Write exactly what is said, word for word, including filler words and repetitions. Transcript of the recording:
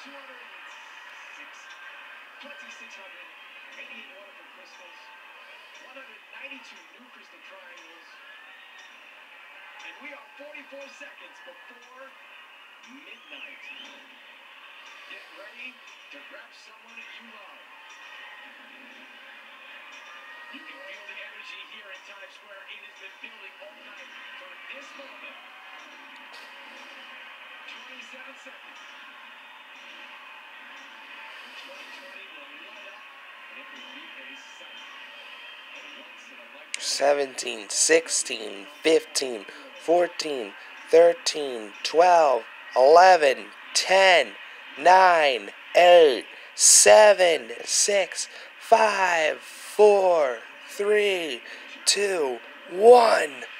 two hundred six, twenty-six hundred eighty-eight wonderful crystals, one hundred ninety-two new crystal triangles, and we are forty-four seconds before midnight. Get ready to grab someone you love. You can feel the energy here in Times Square. It has been building all night for this moment. twenty-seven seconds. twenty twenty will light up, and it will be a sight. seventeen, sixteen, fifteen, fourteen, thirteen, twelve, eleven, ten, nine, eight, seven, six, five, four, three, two, one.